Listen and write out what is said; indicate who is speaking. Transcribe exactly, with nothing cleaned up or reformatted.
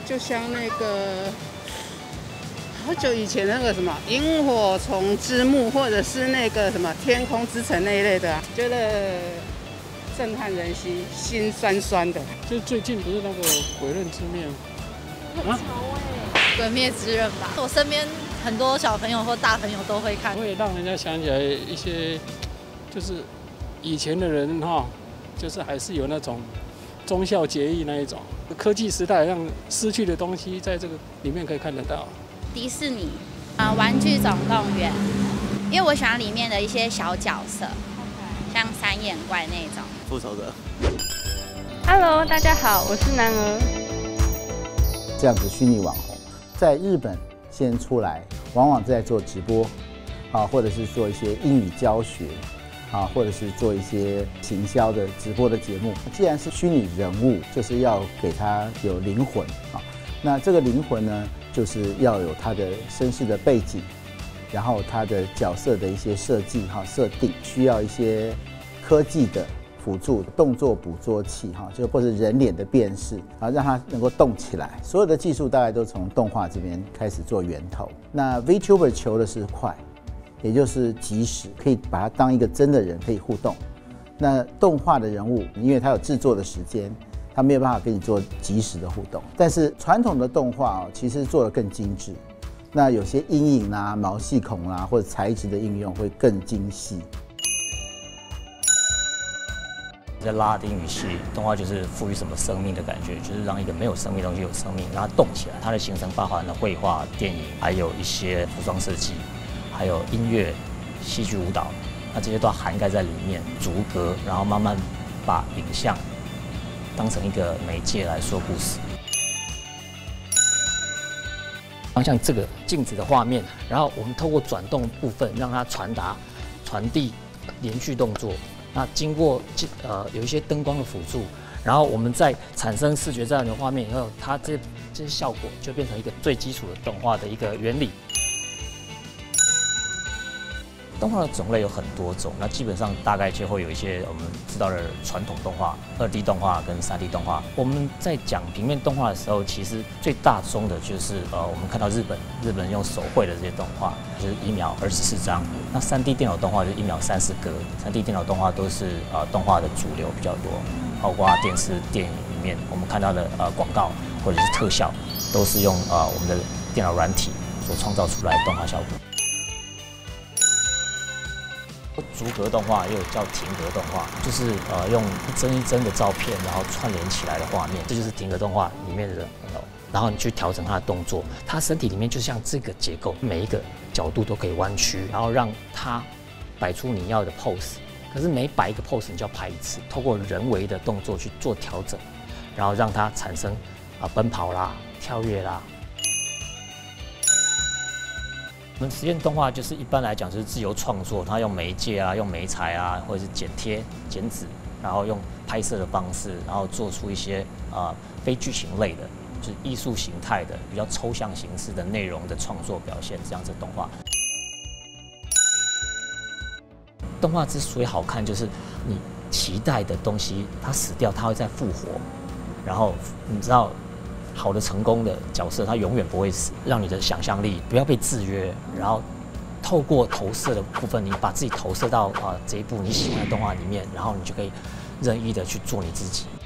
Speaker 1: 就像那个好久以前那个什么萤火虫之墓，或者是那个什么天空之城那一类的、啊，觉得震撼人心，心酸酸的。
Speaker 2: 就最近不是那个《鬼刃之面》
Speaker 3: 很潮哎，《鬼灭之刃》吧，我身边很多小朋友或大朋友都会看，
Speaker 2: 会让人家想起来一些，就是以前的人哈，就是还是有那种忠孝节义那一种。科技时代让失去的东西，在这个里面可以看得到。
Speaker 4: 迪士尼啊，《玩具总动员》，因为我喜欢里面的一些小角色，像三眼怪那种。
Speaker 5: 复仇者。
Speaker 6: Hello， 大家好，我是南儿。
Speaker 7: 这样子虚拟网红，在日本先出来，往往在做直播，啊，或者是做一些英语教学，啊，或者是做一些行销的直播的节目。既然是虚拟人物，就是要给他有灵魂啊。那这个灵魂呢，就是要有他的身世的背景，然后他的角色的一些设计哈设定，需要一些科技的辅助动作捕捉器哈，就或者人脸的辨识，然后让它能够动起来。所有的技术大概都从动画这边开始做源头。那 VTuber 求的是快，也就是即时，可以把它当一个真的人可以互动。那动画的人物，因为它有制作的时间，它没有办法跟你做即时的互动。但是传统的动画哦，其实做得更精致。那有些阴影啊、毛细孔啊，或者材质的应用会更精细。
Speaker 8: 在拉丁语系，动画就是赋予什么生命的感觉，就是让一个没有生命的东西有生命，让它动起来。它的形成包含了绘画、电影，还有一些服装设计，还有音乐、戏剧、舞蹈，那这些都要涵盖在里面，逐格，然后慢慢把影像当成一个媒介来说故事。像这个静止的画面，然后我们透过转动部分让它传达、传递连续动作。那经过呃有一些灯光的辅助，然后我们再产生视觉障碍的画面以后，它这这些效果就变成一个最基础的动画的一个原理。动画的种类有很多种，那基本上大概就会有一些我们知道的传统动画、二 D 动画跟三 D 动画。我们在讲平面动画的时候，其实最大宗的就是呃，我们看到日本日本用手绘的这些动画，就是一秒二十四张。那三 D 电脑动画就是一秒三十格，三 D 电脑动画都是呃动画的主流比较多，包括电视、电影里面我们看到的呃广告或者是特效，都是用呃我们的电脑软体所创造出来的动画效果。逐格动画也有叫停格动画，就是呃用一帧一帧的照片，然后串联起来的画面，这就是停格动画里面的人偶。然后你去调整它的动作，它身体里面就像这个结构，每一个角度都可以弯曲，然后让它摆出你要的 pose。可是每摆一个 pose， 你就要拍一次，透过人为的动作去做调整，然后让它产生啊、呃、奔跑啦、跳跃啦。我们实验动画就是一般来讲就是自由创作，它用媒介啊、用媒材啊，或者是剪贴、剪纸，然后用拍摄的方式，然后做出一些啊、呃、非剧情类的，就是艺术形态的、比较抽象形式的内容的创作表现，这样子的动画。动画之所以好看，就是你期待的东西，它死掉，它会再复活，然后你知道。好的成功的角色，他永远不会死，让你的想象力不要被制约，然后透过投射的部分，你把自己投射到啊、呃、这一部你喜欢的动画里面，然后你就可以任意的去做你自己。